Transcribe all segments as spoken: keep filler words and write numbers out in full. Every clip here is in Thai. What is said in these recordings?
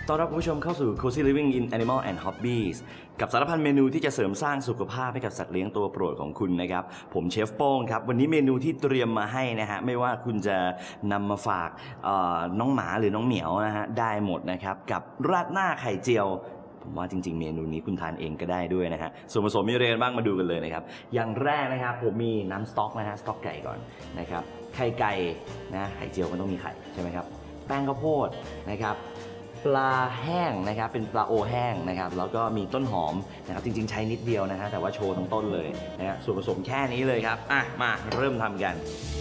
ต้อนรับคุณผู้ชมเข้าสู่ Cozy Living in Animal and Hobbies กับสารพันเมนูที่จะเสริมสร้างสุขภาพให้กับสัตว์เลี้ยงตัวโปรดของคุณนะครับผมเชฟโป้งครับวันนี้เมนูที่เตรียมมาให้นะฮะไม่ว่าคุณจะนำมาฝากน้องหมาหรือน้องเหมียวนะฮะได้หมดนะครับกับราดหน้าไข่เจียวผมว่าจริงๆเมนูนี้คุณทานเองก็ได้ด้วยนะฮะส่วนผสมมีอะไรกันบ้างมาดูกันเลยนะครับอย่างแรกนะครับผมมีน้ำสต๊อกนะฮะสต๊อกไก่ก่อนนะครับไข่ไก่นะไข่เจียวมันต้องมีไข่ใช่ไหมครับแป้งข้าวโพดนะครับปลาแห้งนะครับเป็นปลาโอแห้งนะครับแล้วก็มีต้นหอมนะครับจริงๆใช้นิดเดียวนะฮะแต่ว่าโชว์ทั้งต้นเลยนะฮะส่วนผสมแค่นี้เลยครับอ่ะมาเริ่มทำกัน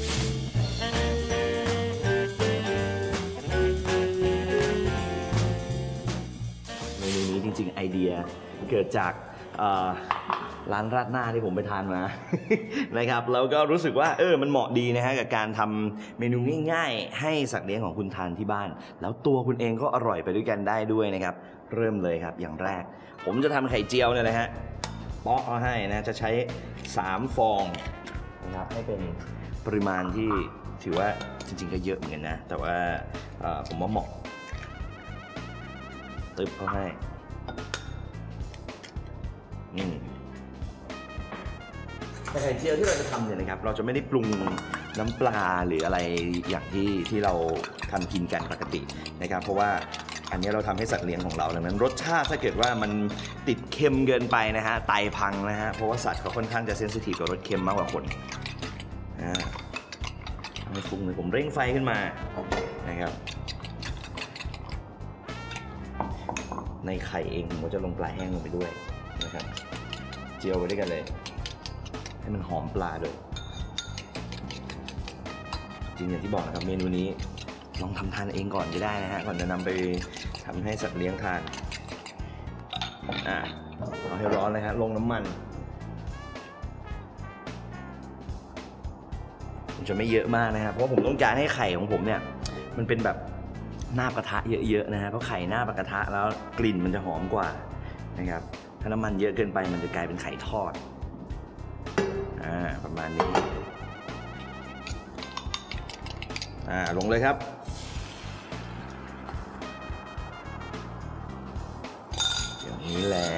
เมนูนี้จริงๆไอเดียเกิดจากร้านราดหน้าที่ผมไปทานมา นะครับแล้วก็รู้สึกว่าเออมันเหมาะดีนะฮะกับการทำเมนูง่ายๆให้สัตว์เลี้ยงของคุณทานที่บ้านแล้วตัวคุณเองก็อร่อยไปด้วยกันได้ด้วยนะครับเริ่มเลยครับอย่างแรกผมจะทำไข่เจียวเนี่ยนะฮะเปาะเอาให้นะจะใช้สามฟองนะครับให้เป็นปริมาณที่ถือว่าจริงๆก็เยอะเหมือนกันนะแต่ว่าผมว่าเหมาะตึ๊บเขาให้นี่แต่ไข่เจียวที่เราจะทำเนี่ยนะครับเราจะไม่ได้ปรุงน้ำปลาหรืออะไรอย่างที่ที่เราทำกินกันปกตินะครับเพราะว่าอันนี้เราทำให้สัตว์เลี้ยงของเราดังนั้นรสชาติถ้าเกิดว่ามันติดเค็มเกินไปนะฮะไตพังนะฮะเพราะว่าสัตว์เขาค่อนข้างจะเซนซิทีฟกับรสเค็มมากกว่าคนอ่าไม่ฟุ้งเลยผมเร่งไฟขึ้นมานะครับในไข่เองผมก็จะลงปลาแห้งลงไปด้วยนะครับเจียวไปด้วยกันเลยให้มันหอมปลาด้วยจริงอย่างที่บอกนะครับเมนูนี้ลองทำทานเองก่อนก็ได้นะฮะก่อนจะนำไปทำให้สัตว์เลี้ยงทานอ่าเอาให้ร้อนเลยฮะลงน้ำมันผมจะไม่เยอะมากนะครับเพราะผมต้องการให้ไข่ของผมเนี่ยมันเป็นแบบหน้ากระทะเยอะๆนะฮะเพราะไข่หน้ากระทะแล้วกลิ่นมันจะหอมกว่านะครับถ้าน้ำมันเยอะเกินไปมันจะกลายเป็นไข่ทอดอ่าประมาณนี้อ่าลงเลยครับอย่างนี้แหละ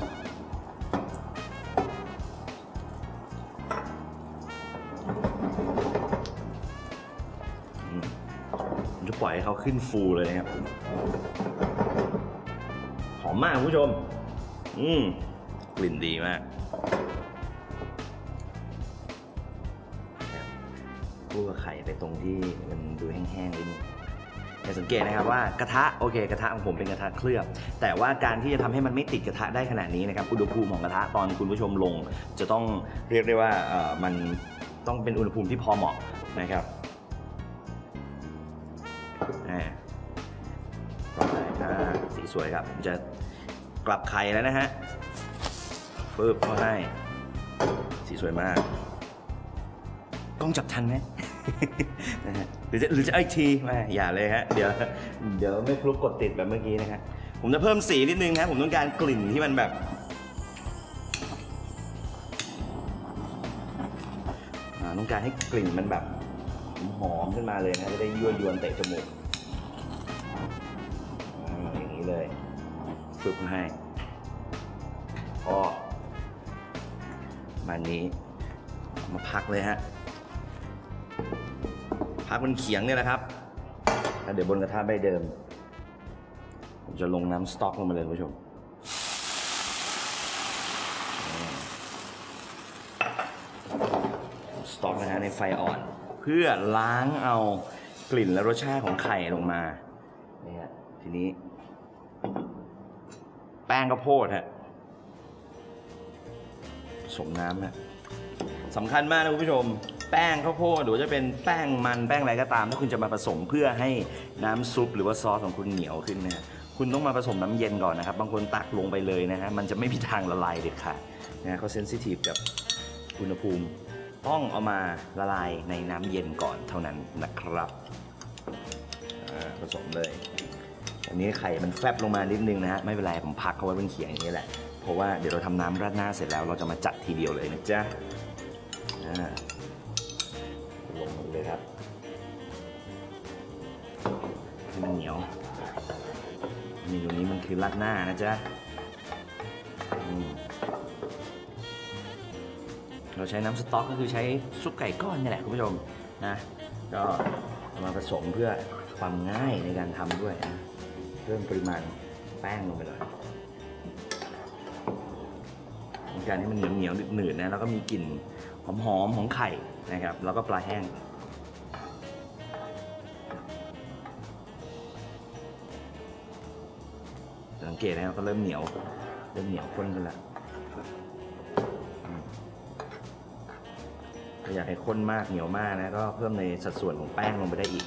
ผมจะปล่อยให้เขาขึ้นฟูเลยนะครับหอมมากคุณผู้ชมอืมกลิ่นดีมากคั่วไข่ไปตรงที่มันดูแห้งๆนิดนึงแต่สังเกตนะครับว่ากระทะโอเคกระทะของผมเป็นกระทะเคลือบแต่ว่าการที่จะทำให้มันไม่ติดกระทะได้ขนาดนี้นะครับอุณหภูมิของกระทะตอนคุณผู้ชมลงจะต้องเรียกได้ว่าเอ่อมันต้องเป็นอุณหภูมิที่พอเหมาะนะครับอ่าอ่าสีสวยครับผมจะกลับไข่แล้วนะฮะปึ๊บเข้าให้สีสวยมากต้องจับทันไหม นะฮะหรือจะหรือจะอีกทีไม่อย่าเลยฮะเดี๋ยวเดี๋ยวไม่ฟลุกกดติดแบบเมื่อกี้นะฮะผมจะเพิ่มสีนิดนึงครับผมต้องการกลิ่นที่มันแบบต้องการให้กลิ่นมันแบบหอมขึ้นมาเลยนะจะได้ยั่วยวนเตะจมูกอย่างนี้เลยฟลุกให้พอมานี้มาพักเลยฮะพักบนเขียงเนี่ยนะครับแล้วเดี๋ยวบนกระทะใบเดิมผมจะลงน้ำสต๊อกลงมาเลยคุณผู้ชมสต๊อกนะฮะในไฟอ่อนเพื่อล้างเอากลิ่นและรสชาติของไข่ลงมานี่ฮะทีนี้แป้งข้าวโพดฮะผสมน้ำฮะสำคัญมากนะคุณผู้ชมแป้งข้าวโพดหรือจะเป็นแป้งมันแป้งอะไรก็ตามถ้าคุณจะมาผสมเพื่อให้น้ำซุปหรือว่าซอสของคุณเหนียวขึ้นนะคุณต้องมาผสมน้ำเย็นก่อนนะครับบางคนตักลงไปเลยนะฮะมันจะไม่มีทางละลายเด็ดขาดนะเขาเซนซิทีฟกับอุณหภูมิต้องเอามาละลายในน้ำเย็นก่อนเท่านั้นนะครับผสมเลยอันนี้ไข่มันแฟบลงมานิดนึงนะฮะไม่เป็นไรผมพักเขาไว้บนเขียงอย่างนี้แหละเพราะว่าเดี๋ยวเราทำน้ำราดหน้าเสร็จแล้วเราจะมาจัดทีเดียวเลยนะจ๊ะลงเลยครับให้มันเหนียว นเมนูนี้มันคือราดหน้านะจ๊ะเราใช้น้ำสต๊อกก็คือใช้ซุปไก่ก้อนนี่แหละคุณผู้ชมนะก็เอามาผสมเพื่อความง่ายในการทำด้วยนะเพิ่มปริมาณแป้งลงไปหน่อยในการให้มันเหนียวเหนียวหนืดๆนะแล้วก็มีกลิ่นหอมๆของไข่นะครับแล้วก็ปลาแห้งสังเกตนะครับก็เริ่มเหนียวเริ่มเหนียวข้นกันแล้วถ้าอยากให้ข้นมากเหนียวมากนะก็เพิ่มในสัดส่วนของแป้งลงไปได้อีก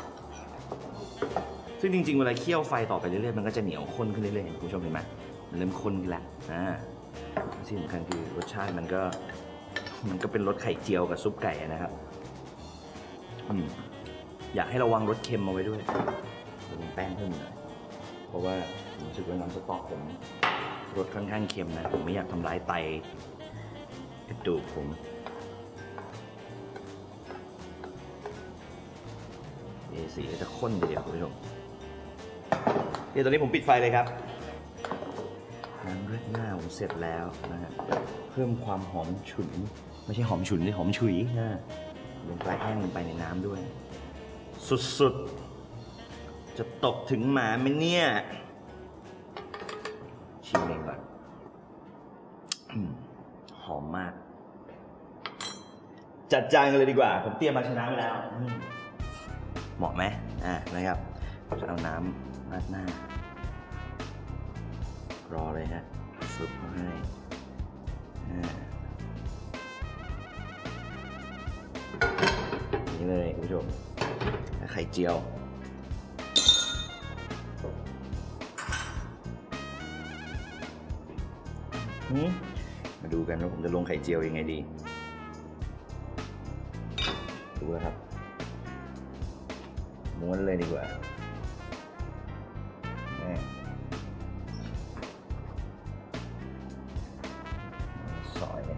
ซึ่งจริงๆเวลาเคี่ยวไฟต่อไปเรื่อยๆมันก็จะเหนียวข้นขึ้นเรื่อยๆคุณผู้ชมเห็นไหมมันเริ่มข้นขึ้นแล้วอ่าที่สำคัญคือรสชาติมันก็มันก็เป็นรสไข่เจียวกับซุปไก่นะครับอืมอยากให้ระวังรสเค็มเอาไว้ด้วยลงแป้งเพิ่มหน่อยเพราะว่าผมรู้สึกว่าน้ำสต๊อกผมรสค่อนข้างเค็มนะผมไม่อยากทำร้ายไตกระดูกผมเอสีก็จะข้นทีเดียวคุณผู้ชมเดี๋ยวตอนนี้ผมปิดไฟเลยครับน้ำราดหน้าผมเสร็จแล้วนะฮะเพิ่มความหอมฉุนไม่ใช่หอมฉุนเลยหอมฉุยนะลงปลาแห้งลงไปในน้ำด้วยสุดๆจะตกถึงหมาไหมเนี่ยชิมเองก่อนหอมมากจัดจานกันเลยดีกว่าผมเตรียมภาชนะไว้แล้วเหมาะไหมอ่านะครับจะเอาน้ำราดหน้ารอเลยฮะซุปมาให้นี่เลยคุณผู้ชมไข่เจียวมาดูกันว่าผมจะลงไข่เจียวยังไงดีดูครับม้วนเลยดีกว่าซอยเลย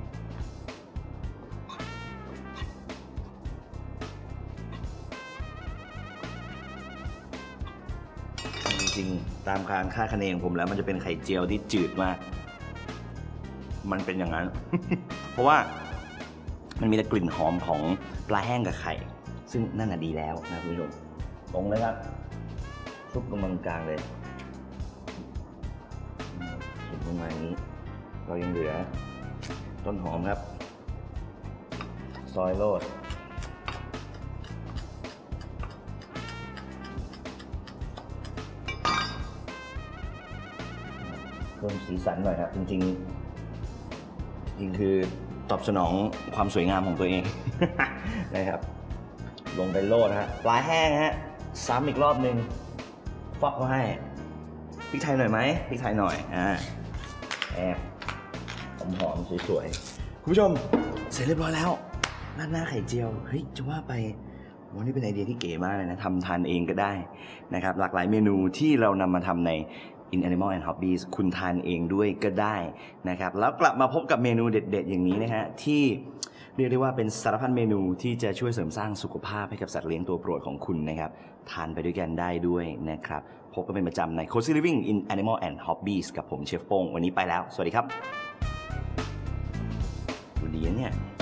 จริงๆตามการคาดคะเนของผมแล้วมันจะเป็นไข่เจียวที่จืดมากมันเป็นอย่างนั้น เพราะว่ามันมีแต่กลิ่นหอมของปลาแห้งกับไข่ซึ่งนั่นน่ะดีแล้วนะคุณผู้ชมตรงเลยครับซุปลงมากลางเลยซุปลงมาอย่างนี้เรายังเหลือต้นหอมครับซอยโรยเพิ่มสีสันหน่อยครับจริงๆจริงคือตอบสนองความสวยงามของตัวเอง นะครับลงไปโรยนะฮะปลาแห้งฮะซ้ำอีกรอบหนึ่งฟอกเขาให้พริกไทยหน่อยไหมพริกไทยหน่อยอ่าแอบหอมๆสวยๆคุณผู้ชมเสร็จเรียบร้อยแล้วราดหน้าไข่เจียวเฮ้ยจะว่าไปวันนี้เป็นไอเดียที่เก๋มากเลยนะทำทานเองก็ได้นะครับหลากหลายเมนูที่เรานำมาทำใน In Animal and Hobbies คุณทานเองด้วยก็ได้นะครับแล้วกลับมาพบกับเมนูเด็ดๆอย่างนี้นะฮะที่เรียกได้ว่าเป็นสารพัดเมนูที่จะช่วยเสริมสร้างสุขภาพให้กับสัตว์เลี้ยงตัวโปรดของคุณนะครับทานไปด้วยกันได้ด้วยนะครับพบกันเป็นประจำใน Cozy Living in Animal and Hobbies กับผมเชฟโป้งวันนี้ไปแล้วสวัสดีครับดูดีนะเนี่ย